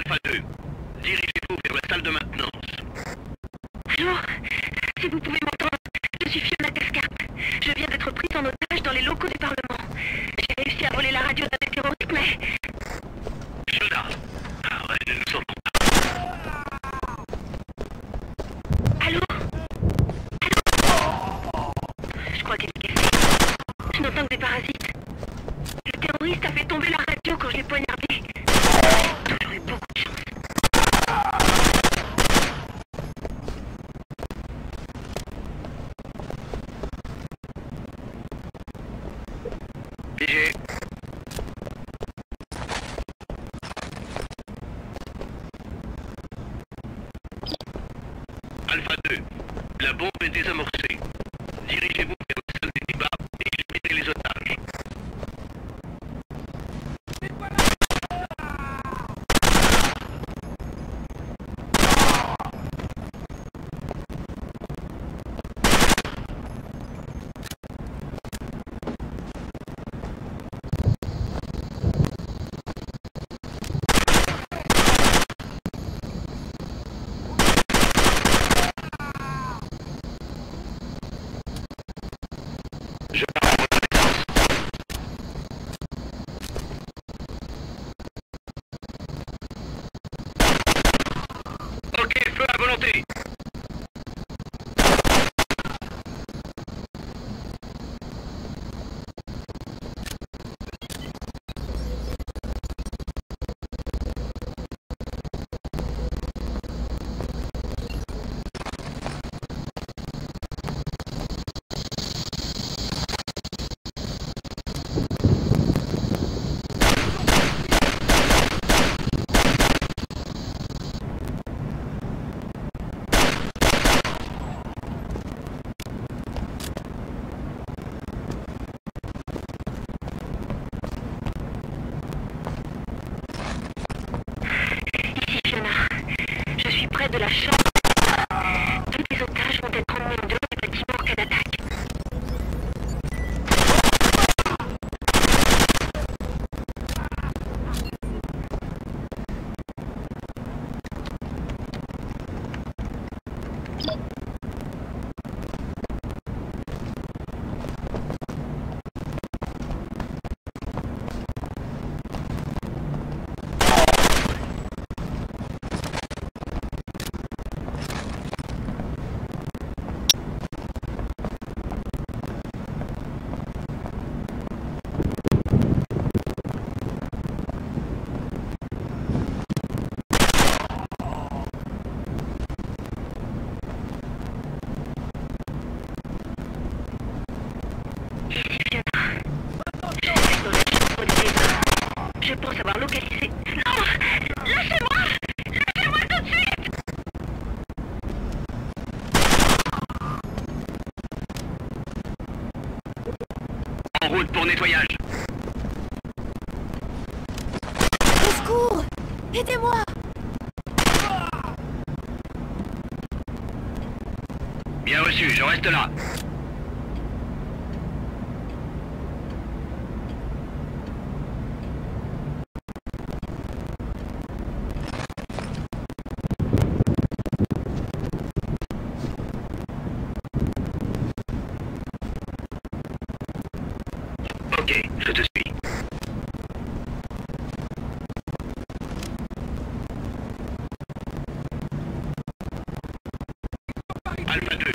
Alpha 2, dirigez-vous vers la salle de maintenance. Allô? Si vous pouvez m'entendre, je suis Fiona Cascart. Je viens d'être prise en otage dans les locaux du Parlement. J'ai réussi à voler la radio d'un des terroristes, mais... Fiona, ouais, nous nous entendons. Allô? Allô? Je crois qu'elle est cassée. Je n'entends que des parasites. Le terroriste a fait tomber la radio quand je l'ai poignardé. J'ai toujours eu beaucoup de chance. Figé. Alpha 2, la bombe est désamorcée. Dirigez-vous vers la salle des débats et éliminez les otages. Je pars en reconnaissance. Ok, feu à volonté. Ici Fiona. Je suis près de la chambre. Tous les otages vont être emmenés en dehors du bâtiment en cas d'attaque. Je pense avoir localisé... Non! Lâchez-moi! Lâchez-moi tout de suite! En route pour nettoyage. Au secours! Aidez-moi! Bien reçu, je reste là. Ok, je te suis. Alpha 2,